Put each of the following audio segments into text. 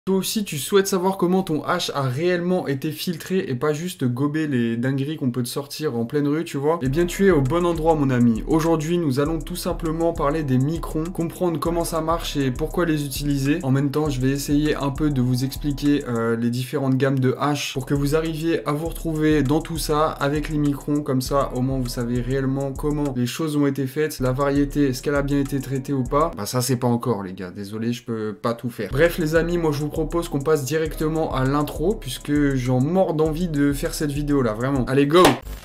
Toi aussi, tu souhaites savoir comment ton hache a réellement été filtré et pas juste gober les dingueries qu'on peut te sortir en pleine rue, tu vois? Eh bien, tu es au bon endroit, mon ami. Aujourd'hui, nous allons tout simplement parler des microns, comprendre comment ça marche et pourquoi les utiliser. En même temps, je vais essayer un peu de vous expliquer les différentes gammes de haches pour que vous arriviez à vous retrouver dans tout ça avec les microns. Comme ça, au moins, vous savez réellement comment les choses ont été faites, la variété, est-ce qu'elle a bien été traitée ou pas? Bah ça, c'est pas encore, les gars. Désolé, je peux pas tout faire. Bref, les amis, moi, je vous propose qu'on passe directement à l'intro puisque j'en mords d'envie de faire cette vidéo là, vraiment. Allez, go!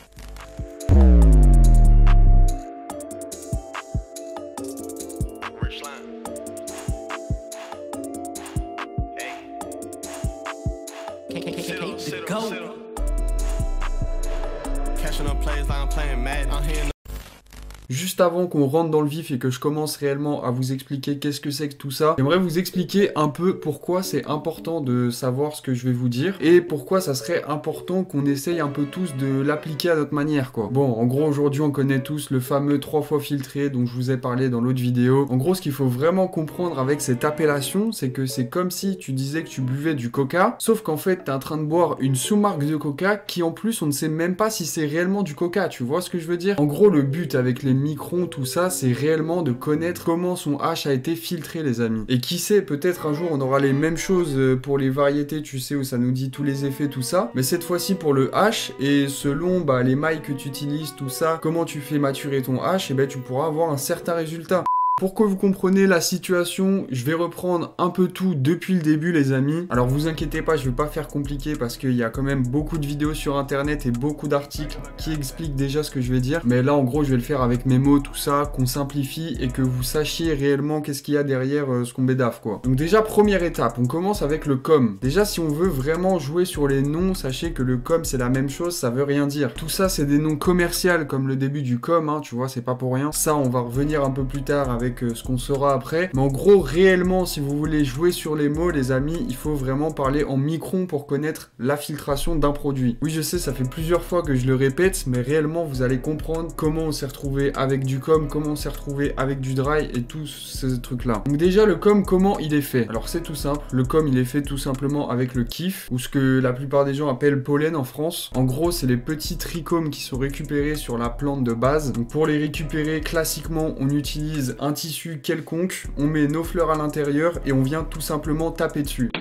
Juste avant qu'on rentre dans le vif et que je commence réellement à vous expliquer qu'est-ce que c'est que tout ça, j'aimerais vous expliquer un peu pourquoi c'est important de savoir ce que je vais vous dire et pourquoi ça serait important qu'on essaye un peu tous de l'appliquer à notre manière, quoi. Bon, en gros, aujourd'hui, on connaît tous le fameux 3 fois filtré dont je vous ai parlé dans l'autre vidéo. En gros, ce qu'il faut vraiment comprendre avec cette appellation, c'est que c'est comme si tu disais que tu buvais du coca, sauf qu'en fait, t'es en train de boire une sous-marque de coca qui, en plus, on ne sait même pas si c'est réellement du coca, tu vois ce que je veux dire? En gros, le but avec les microns, tout ça, c'est réellement de connaître comment son hache a été filtré, les amis. Et qui sait, peut-être un jour on aura les mêmes choses pour les variétés, tu sais, où ça nous dit tous les effets, tout ça. Mais cette fois-ci pour le hache, et selon les mailles que tu utilises, tout ça, comment tu fais maturer ton hache, et ben tu pourras avoir un certain résultat. Pour que vous compreniez la situation, je vais reprendre un peu tout depuis le début, les amis. Alors vous inquiétez pas, je vais pas faire compliqué parce qu'il y a quand même beaucoup de vidéos sur internet et beaucoup d'articles qui expliquent déjà ce que je vais dire. Mais là, en gros, je vais le faire avec mes mots, tout ça, qu'on simplifie et que vous sachiez réellement qu'est-ce qu'il y a derrière ce qu'on bédave, quoi. Donc déjà, première étape, on commence avec le com. Déjà, si on veut vraiment jouer sur les noms, sachez que le com, c'est la même chose, ça veut rien dire. Tout ça, c'est des noms commerciaux, comme le début du com, hein, tu vois, c'est pas pour rien. Ça, on va revenir un peu plus tard avec ce qu'on saura après. Mais en gros, réellement, si vous voulez jouer sur les mots, les amis, il faut vraiment parler en micron pour connaître la filtration d'un produit. Oui, je sais, ça fait plusieurs fois que je le répète, mais réellement, vous allez comprendre comment on s'est retrouvé avec du com, comment on s'est retrouvé avec du dry et tous ces trucs-là. Donc déjà, le com, comment il est fait? Alors, c'est tout simple. Le com, il est fait tout simplement avec le kiff, ou ce que la plupart des gens appellent pollen en France. En gros, c'est les petits trichomes qui sont récupérés sur la plante de base. Donc, pour les récupérer, classiquement, on utilise un tissu quelconque, on met nos fleurs à l'intérieur et on vient tout simplement taper dessus.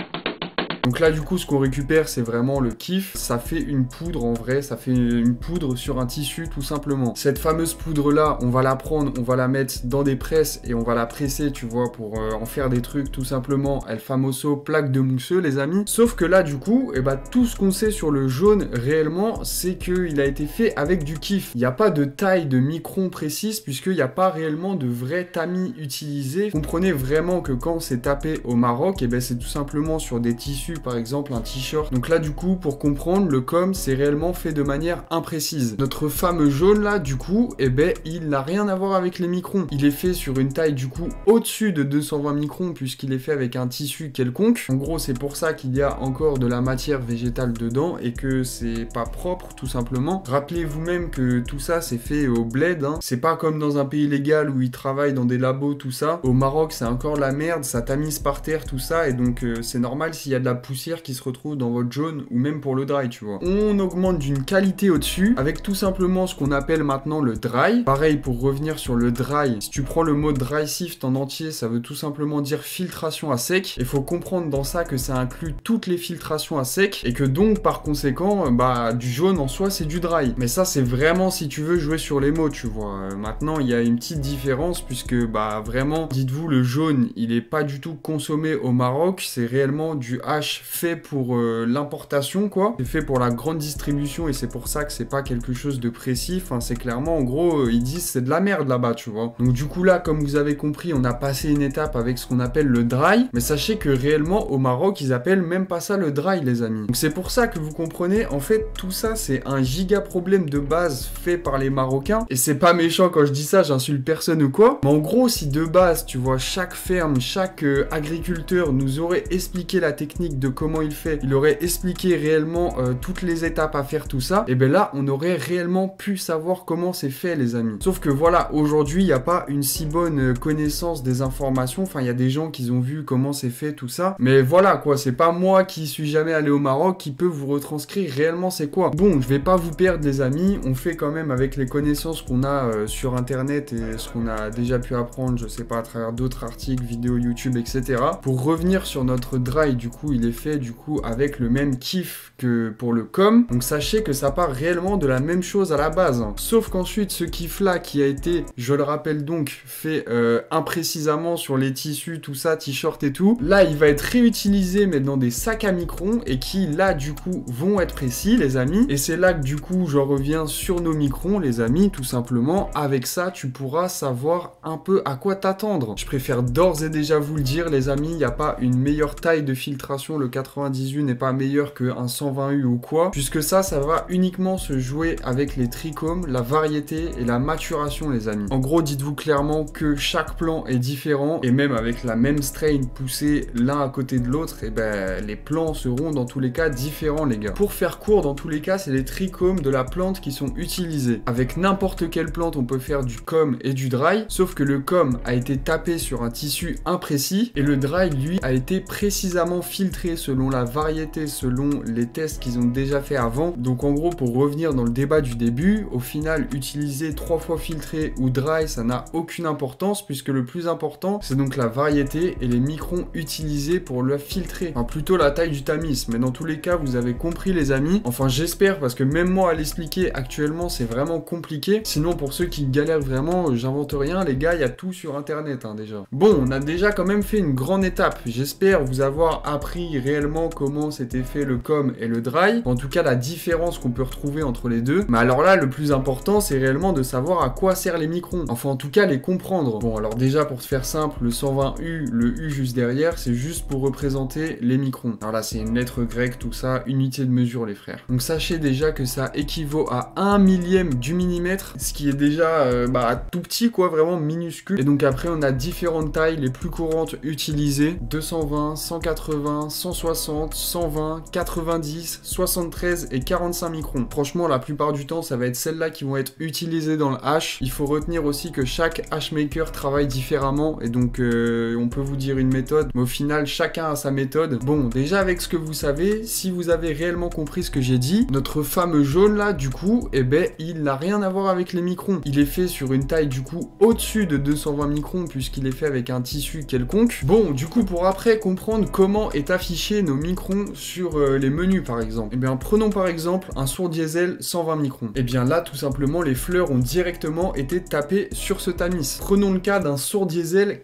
Donc là, du coup, ce qu'on récupère, c'est vraiment le kiff. Ça fait une poudre, en vrai, ça fait une poudre sur un tissu, tout simplement. Cette fameuse poudre-là, on va la prendre, on va la mettre dans des presses et on va la presser, tu vois, pour en faire des trucs, tout simplement. El famoso plaque de mousseux, les amis. Sauf que là, du coup, tout ce qu'on sait sur le jaune, réellement, c'est qu'il a été fait avec du kiff. Il n'y a pas de taille de micron précise, puisqu'il n'y a pas réellement de vrai tamis utilisé. Comprenez vraiment que quand c'est tapé au Maroc, c'est tout simplement sur des tissus, par exemple un t-shirt. Donc là, du coup, pour comprendre, le com, c'est réellement fait de manière imprécise. Notre fameux jaune là, du coup, il n'a rien à voir avec les microns. Il est fait sur une taille, du coup, au-dessus de 220 microns, puisqu'il est fait avec un tissu quelconque. En gros, c'est pour ça qu'il y a encore de la matière végétale dedans et que c'est pas propre, tout simplement. Rappelez-vous même que tout ça, c'est fait au bled, hein. C'est pas comme dans un pays légal où ils travaillent dans des labos, tout ça. Au Maroc, c'est encore la merde, ça tamise par terre, tout ça, et donc c'est normal s'il y a de la poussière qui se retrouve dans votre jaune ou même pour le dry, tu vois. On augmente d'une qualité au-dessus avec tout simplement ce qu'on appelle maintenant le dry. Pareil, pour revenir sur le dry, si tu prends le mot dry sift en entier, ça veut tout simplement dire filtration à sec. Il faut comprendre dans ça que ça inclut toutes les filtrations à sec et que donc par conséquent, du jaune en soi c'est du dry. Mais ça c'est vraiment si tu veux jouer sur les mots, tu vois. Maintenant il y a une petite différence puisque vraiment, dites-vous, le jaune il est pas du tout consommé au Maroc, c'est réellement du hache fait pour l'importation, quoi. C'est fait pour la grande distribution et c'est pour ça que c'est pas quelque chose de précis. Enfin, c'est clairement, en gros, ils disent c'est de la merde là-bas, tu vois. Donc du coup là, comme vous avez compris, on a passé une étape avec ce qu'on appelle le dry. Mais sachez que réellement, au Maroc, ils appellent même pas ça le dry, les amis. Donc c'est pour ça que vous comprenez, en fait, tout ça, c'est un giga problème de base fait par les Marocains. Et c'est pas méchant quand je dis ça, j'insulte personne ou quoi. Mais en gros, si de base, tu vois, chaque ferme, chaque agriculteur nous aurait expliqué la technique de comment il fait, il aurait expliqué réellement toutes les étapes à faire, tout ça, et bien là, on aurait réellement pu savoir comment c'est fait, les amis. Sauf que voilà, aujourd'hui, il n'y a pas une si bonne connaissance des informations. Enfin, il y a des gens qui ont vu comment c'est fait, tout ça. Mais voilà, quoi, c'est pas moi qui suis jamais allé au Maroc qui peut vous retranscrire réellement c'est quoi. Bon, je vais pas vous perdre, les amis. On fait quand même avec les connaissances qu'on a sur Internet et ce qu'on a déjà pu apprendre, je sais pas, à travers d'autres articles, vidéos YouTube, etc. Pour revenir sur notre dry, du coup, il est fait, du coup, avec le même kiff que pour le com. Donc, sachez que ça part réellement de la même chose à la base. Sauf qu'ensuite, ce kiff-là qui a été, je le rappelle donc, fait imprécisément sur les tissus, tout ça, t-shirt et tout, là, il va être réutilisé, mais dans des sacs à micron et qui, là, du coup, vont être précis, les amis. Et c'est là que, du coup, je reviens sur nos microns, les amis, tout simplement. Avec ça, tu pourras savoir un peu à quoi t'attendre. Je préfère d'ores et déjà vous le dire, les amis, il n'y a pas une meilleure taille de filtration. Le 98 n'est pas meilleur qu'un 120U ou quoi, puisque ça va uniquement se jouer avec les trichomes, la variété et la maturation, les amis. En gros, dites-vous clairement que chaque plan est différent, et même avec la même strain poussée l'un à côté de l'autre, et ben les plans seront dans tous les cas différents, les gars. Pour faire court, dans tous les cas, c'est les trichomes de la plante qui sont utilisés. Avec n'importe quelle plante, on peut faire du com et du dry, sauf que le com a été tapé sur un tissu imprécis, et le dry, lui, a été précisément filtré selon la variété, selon les tests qu'ils ont déjà fait avant. Donc en gros, pour revenir dans le débat du début, au final, utiliser 3 fois filtré ou dry, ça n'a aucune importance, puisque le plus important, c'est donc la variété et les microns utilisés pour le filtrer. Enfin, plutôt la taille du tamis, mais dans tous les cas, vous avez compris, les amis. Enfin, j'espère, parce que même moi, à l'expliquer actuellement, c'est vraiment compliqué. Sinon, pour ceux qui galèrent vraiment, j'invente rien, les gars, il y a tout sur Internet, hein, déjà. Bon, on a déjà quand même fait une grande étape. J'espère vous avoir appris réellement comment s'était fait le com et le dry. En tout cas, la différence qu'on peut retrouver entre les deux. Mais alors là, le plus important, c'est réellement de savoir à quoi servent les microns. Enfin, en tout cas, les comprendre. Bon, alors déjà, pour se faire simple, le 120U, le U juste derrière, c'est juste pour représenter les microns. Alors là, c'est une lettre grecque, tout ça, unité de mesure, les frères. Donc, sachez déjà que ça équivaut à 1 millième du millimètre, ce qui est déjà tout petit, quoi, vraiment minuscule. Et donc après, on a différentes tailles, les plus courantes utilisées: 220, 180, 160, 120, 90, 73 et 45 microns. Franchement, la plupart du temps, ça va être celles-là qui vont être utilisées dans le hash. Il faut retenir aussi que chaque hashmaker travaille différemment, et donc on peut vous dire une méthode, mais au final, chacun a sa méthode. Bon, déjà avec ce que vous savez, si vous avez réellement compris ce que j'ai dit, notre fameux jaune là, du coup, eh ben, il n'a rien à voir avec les microns. Il est fait sur une taille, du coup, au-dessus de 220 microns, puisqu'il est fait avec un tissu quelconque. Bon, du coup, pour après comprendre comment est affiché nos microns sur les menus, par exemple. Eh bien, prenons par exemple un sourd diesel 120 microns. Eh bien là, tout simplement, les fleurs ont directement été tapées sur ce tamis. Prenons le cas d'un sourd diesel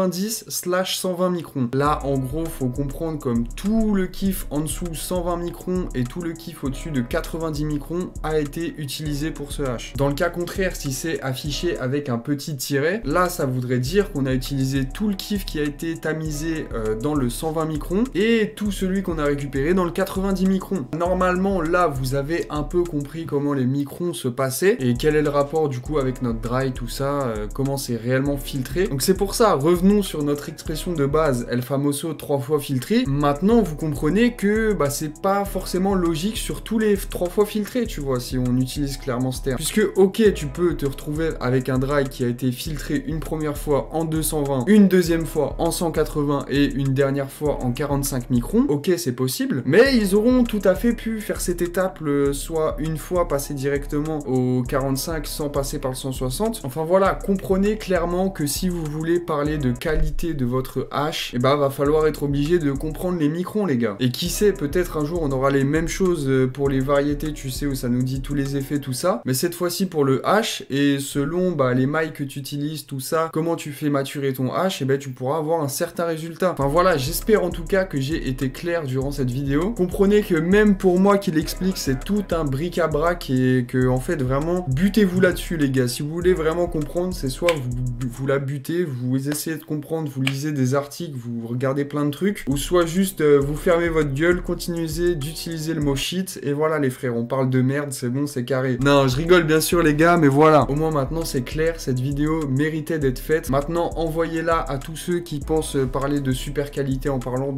90/120 microns. Là, en gros, faut comprendre comme tout le kiff en dessous 120 microns et tout le kiff au-dessus de 90 microns a été utilisé pour ce hash. Dans le cas contraire, si c'est affiché avec un petit tiret, là, ça voudrait dire qu'on a utilisé tout le kiff qui a été tamisé dans le 120 microns et tout celui qu'on a récupéré dans le 90 microns. Normalement, là, vous avez un peu compris comment les microns se passaient et quel est le rapport du coup avec notre dry, tout ça, comment c'est réellement filtré. Donc c'est pour ça, revenons sur notre expression de base, El Famoso 3 fois filtré. Maintenant, vous comprenez que c'est pas forcément logique sur tous les 3 fois filtrés, tu vois, si on utilise clairement ce terme. Puisque, ok, tu peux te retrouver avec un dry qui a été filtré une première fois en 220, une deuxième fois en 180 et une dernière fois en 45 microns. Ok, c'est possible, mais ils auront tout à fait pu faire cette étape, soit une fois passer directement au 45 sans passer par le 160. Enfin voilà, comprenez clairement que si vous voulez parler de qualité de votre hache, et va falloir être obligé de comprendre les microns, les gars. Et qui sait, peut-être un jour on aura les mêmes choses pour les variétés, tu sais, où ça nous dit tous les effets, tout ça. Mais cette fois-ci pour le hache, et selon les mailles que tu utilises, tout ça, comment tu fais maturer ton hache, et tu pourras avoir un certain résultat. Enfin voilà, j'espère en tout cas que j'ai été clair durant cette vidéo. Comprenez que même pour moi qui l'explique, c'est tout un bric-à-brac et que en fait vraiment, butez-vous là-dessus, les gars. Si vous voulez vraiment comprendre, c'est soit vous la butez, vous essayez de comprendre, vous lisez des articles, vous regardez plein de trucs, ou soit juste vous fermez votre gueule, continuez d'utiliser le mot shit, et voilà les frères, on parle de merde, c'est bon, c'est carré. Non, je rigole bien sûr les gars, mais voilà. Au moins maintenant c'est clair, cette vidéo méritait d'être faite. Maintenant, envoyez-la à tous ceux qui pensent parler de super qualité en parlant de 3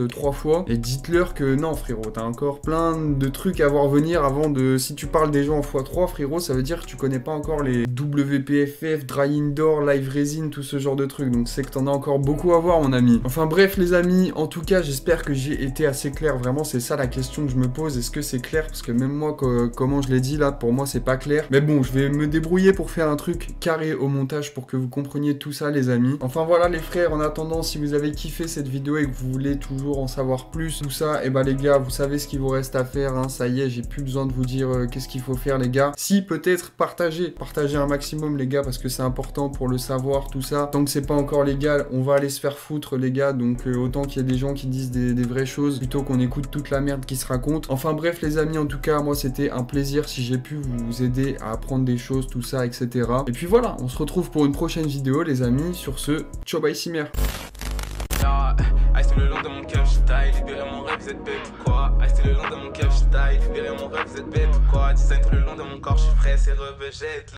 fois et dites-leur que non frérot, t'as encore plein de trucs à voir venir avant de... Si tu parles des gens en x3 frérot, ça veut dire que tu connais pas encore les WPFF, Dry Indoor, Live Resin, tout ce genre de trucs, donc c'est que t'en as encore beaucoup à voir mon ami. Enfin bref les amis, en tout cas j'espère que j'ai été assez clair, vraiment c'est ça la question que je me pose, est-ce que c'est clair? Parce que même moi, comment je l'ai dit là, pour moi c'est pas clair. Mais bon, je vais me débrouiller pour faire un truc carré au montage pour que vous compreniez tout ça les amis. Enfin voilà les frères, en attendant, si vous avez kiffé cette vidéo et que vous voulez toujours en savoir plus, tout ça, et bah les gars, vous savez ce qu'il vous reste à faire, hein, ça y est, j'ai plus besoin de vous dire qu'est-ce qu'il faut faire les gars. Si peut-être partagez un maximum les gars, parce que c'est important pour le savoir, tout ça. Tant que c'est pas encore légal, on va aller se faire foutre les gars, donc autant qu'il y ait des gens qui disent des vraies choses, plutôt qu'on écoute toute la merde qui se raconte. Enfin bref les amis, en tout cas, moi c'était un plaisir si j'ai pu vous aider à apprendre des choses, tout ça, etc. Et puis voilà, on se retrouve pour une prochaine vidéo les amis. Sur ce, ciao bye Simer. Le long de mon cœur, je taille, libérer mon rêve, vous êtes bête ou quoi? Le long de mon cœur, je taille, libérer mon rêve, vous êtes bête ou quoi? Design tout le long de mon corps, je suis frais, c'est revejette.